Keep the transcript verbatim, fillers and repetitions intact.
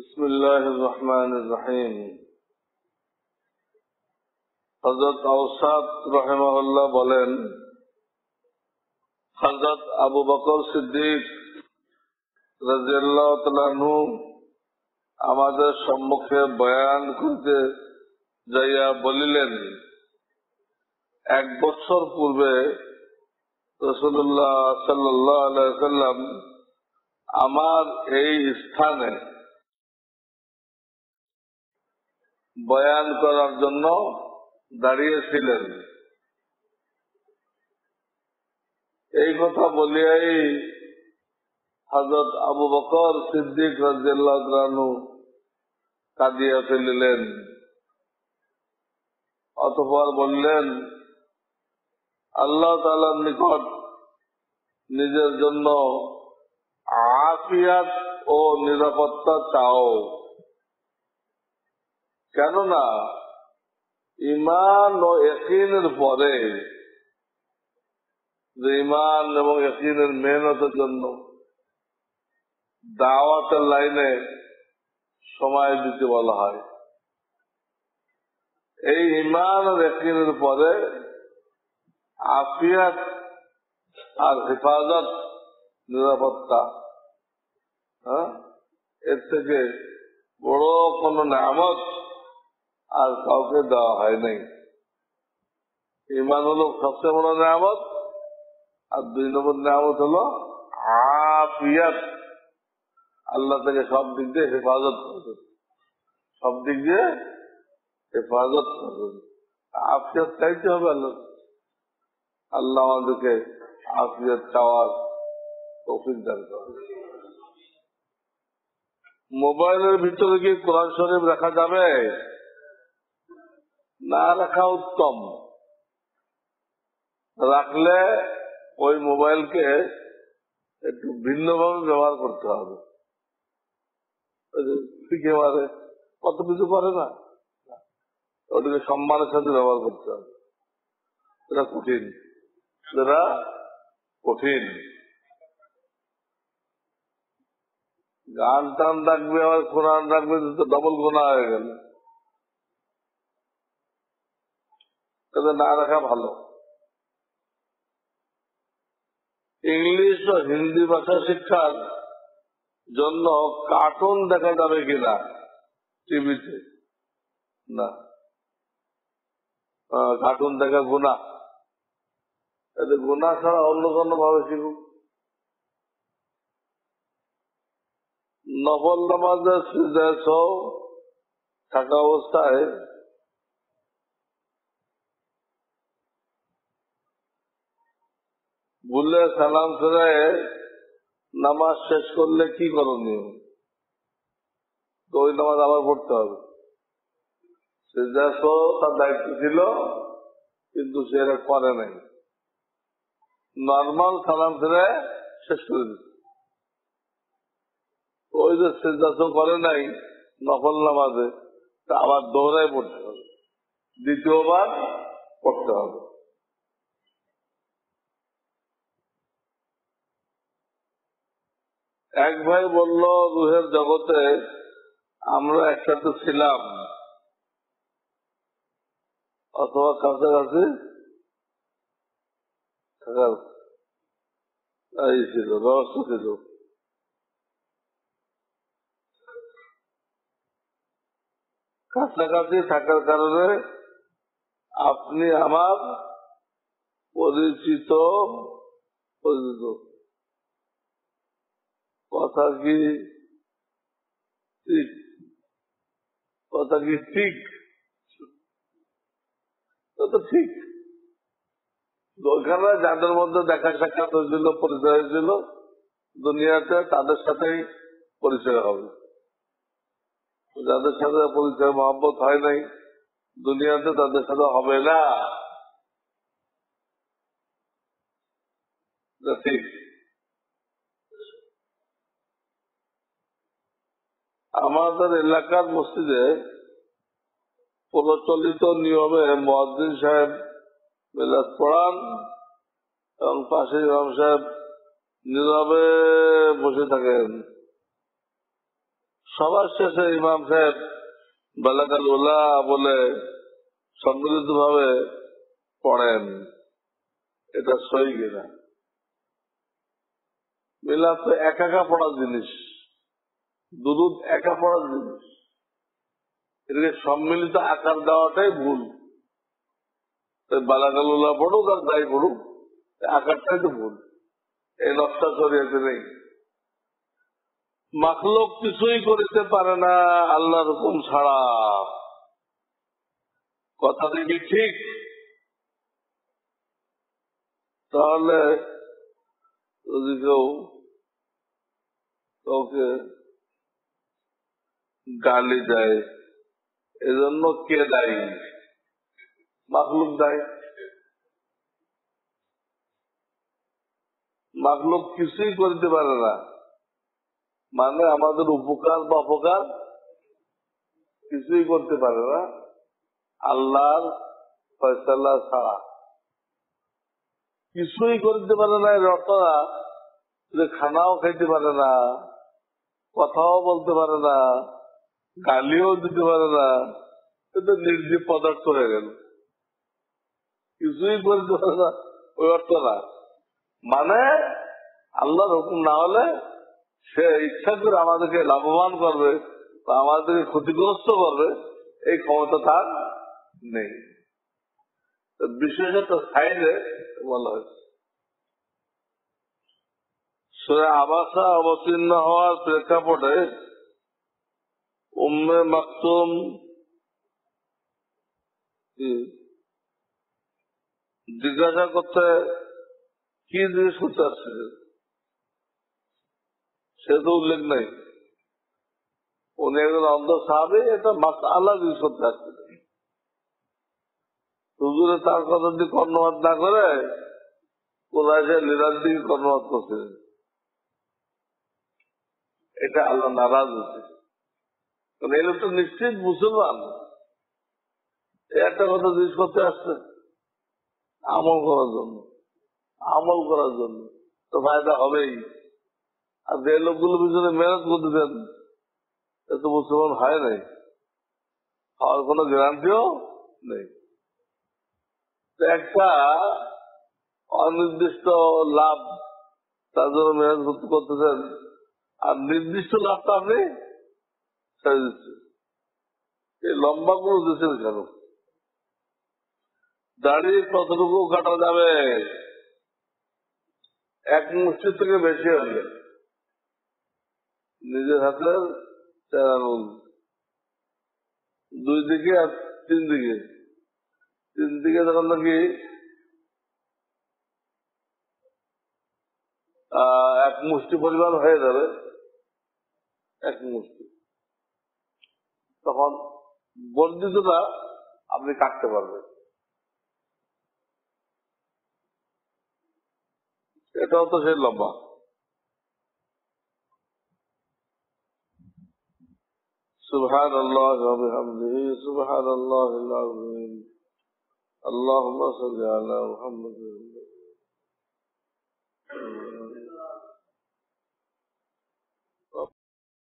বিসমিল্লাহির রহমানির রহিম। হযরত আওসাদ রাহিমাহুল্লাহ বলেন, হযরত আবু বকর সিদ্দিক রাদিয়াল্লাহু তাআলা আনহু আমাদের সম্মুখে বয়ান করতে যাইয়া বলিলেন, এক বছর পূর্বে রাসূলুল্লাহ সাল্লাল্লাহু আলাইহি ওয়াসাল্লাম আমার এই স্থানে বয়ান করার জন্য দাঁড়িয়েছিলেন। এই কথা বলিয়াই হযরত আবু বকর সিদ্দিক রাদিয়াল্লাহু তাআলা আনহু কাঁদিয়া ফেলিলেন। অতঃপর বললেন, আল্লাহ তাআলার নিকট নিজের জন্য আফিয়াত ও নিরাপত্তা চাও, কেননা ঈমান ও ইয়াকিনের পরে যে ঈমান এবং ইয়াকিনের মেহনতের জন্য দাওয়াতের লাইনে সময় দিতে বলা হয়, এই ঈমান আর ইয়াকিনের পরে আফিয়াত আর হেফাজত, নিরাপত্তা, হ্যাঁ, এর থেকে বড় কোন নেয়ামত আর কাউকে দেওয়া হয় নাই। ঈমান হলো সবচেয়ে বড় নেয়ামত, আর দুই নম্বর নেয়ামত হলো আফিয়াত, আল্লাহ থেকে সব দিক দিয়ে হেফাজত করবেন, সব দিক দিয়ে হেফাজত করবেন। আফিয়াত চাইতে হবে আল্লাহ। আল্লাহ আমাদেরকে আফিয়াত চাওয়ার তৌফিক দান করেন। মোবাইলের ভিতরে কি কোরআন শরীফ রাখা যাবে? না রাখা উত্তম। রাখলে ওই মোবাইলকে একটু ভিন্নভাবে ব্যবহার করতে হবে। শিখে মারে কত কিছু করে না, ওটাকে সম্মানের সাথে ব্যবহার করতে হবে। এটা কঠিন, এটা কঠিন। গান টান রাখবে, আবার কোরআন রাখবে, তো ডবল গোনা হয়ে গেল। না রাখা ভালো। ইংলিশ ও হিন্দি ভাষা শিক্ষার জন্য কার্টুন দেখা যাবে কিনা টিভিতে? না, কার্টুন দেখা গুনাহ। এতে গুনাহ ছাড়া অন্য কোনো ভাবে শিখুক। নফল নামাজের সিজদায় সহ থাকা অবস্থায় ভুলে সালাম ফেরায় নামাজ শেষ করলে কি করণীয়? তো ওই নামাজ আবার পড়তে হবে। সিজদায় সহ তার দায়িত্ব ছিল, কিন্তু সে এটা করে নাই। নর্মাল সালাম ফেরায় শেষ করে দিচ্ছে। ওই যে সিজদা সহ করে নাই নফল নামাজে, তা আবার দৌড়ায় পড়তে হবে, দ্বিতীয়বার পড়তে হবে। এক ভাই বলল, রুহের জগতে আমরা একসাথে ছিলাম অথবা কাছাকাছি থাকার এই ছিল, রহস্য ছিল। কাছাকাছি থাকার কারণে আপনি আমার পরিচিত পরিচিত কথা কি ঠিক? কথা কি ঠিক? তো ঠিক। ওইখানে যাদের মধ্যে দেখা সাক্ষাৎ হয়েছিল, পরিচয় হয়েছিল দুনিয়াতে, তাদের সাথেই পরিচয় হবে। যাদের সাথে পরিচয় মহব্বত হয় নাই দুনিয়াতে, তাদের সাথে হবে না। ঠিক। আমাদের এলাকার মসজিদে প্রচলিত নিয়মে মুয়াজ্জিন সাহেব মিলাদ পড়ান এবং পাশে ইমাম সাহেব নীরবে বসে থাকেন। সবার শেষে ইমাম সাহেব বালাগাল উলা বলে সম্মিলিত ভাবে পড়েন, এটা সই কিনা? মিলাদ তো একা একা পড়ার জিনিস, দুরুদ একা পড়ার জিনিস, এটাকে সম্মিলিত আকার দেওয়াটাই ভুল। বালাগাল উলা পড়ুক আর যাই পড়ুক, আকারটাই তো ভুল, এই নকশা শরীয়তে নেই। মাখলুক কিছুই করতে পারে না আল্লাহর হুকুম ছাড়া, কথাটা কি ঠিক? তাহলে যদি কেউ কাউকে গালি দেয়, এজন্য কে দায়ী? মাখলুক দায়ী। মাখলুক কিছুই করতে পারে না, মানে আমাদের উপকার বা অপকার কিছুই করতে পারে না আল্লাহর ফয়সালা ছাড়া। কিছুই করতে পারে না, এর অর্থ না যে খানাও খাইতে পারে না, কথাও বলতে পারে না, গালিও দিতে পারে না, এটা নির্জীব পদার্থ হয়ে গেল। কিছুই করতে পারে না ওই অর্থ না, মানে আল্লাহর হুকুম না হলে সে ইচ্ছা করে আমাদেরকে লাভবান করবে বা আমাদেরকে ক্ষতিগ্রস্ত করবে, এই ক্ষমতা তার নেই। বিশেষত সাইডে বলা হয়েছে সূরা আবাসা অবতীর্ণ হওয়ার প্রেক্ষাপটে উম্মে মাকতুম জিজ্ঞাসা করতে কি জিজ্ঞেস করতে আসছে, সে তো উল্লেখ নাই। উনি একজন অন্ধ সাহাবী, এটা মাসআলা জিজ্ঞেস করতে আসছে। হুজুরে তার কথা দিয়ে কর্ণপাত না করে কোরআনের লিরার দিকে কর্ণপাত করছিলেন, এটা আল্লাহ নারাজ হচ্ছে। কারণ এই লোকটা নিশ্চিত মুসলমান, একটা কথা জিজ্ঞেস করতে আসছে আমল করার জন্য, আমল করার জন্য তো ফায়দা হবেই। আর যে লোকগুলো পিছনে মেহনত করতে দেন, এ তো মুসলমান হয় নাই, হওয়ার কোনো গ্যারান্টিও নেই। একটা অনির্দিষ্ট লাভ তার জন্য মেহনত করতেছেন, আর নির্দিষ্ট লাভটা আপনি ছেড়ে দিচ্ছেন। এই লম্বা গুলো দিচ্ছেন কেন? দাড়ি কতটুকু কাটা যাবে? এক মুষ্টি থেকে বেশি হলে নিজের হাতের চার আঙুল, দুই দিকে আর তিন দিকে, তিন দিকে যখন নাকি এক মুষ্টি পরিমাণ হয়ে যাবে, এক মুষ্টি, তখন বর্ধিতটা আপনি কাটতে পারবেন। এটাও তো সেই লম্বা। সুবহানাল্লাহি ওয়া বিহামদিহি সুবহানাল্লাহিল আযীম। আল্লাহুম্মা সাল্লি আলা মুহাম্মাদ।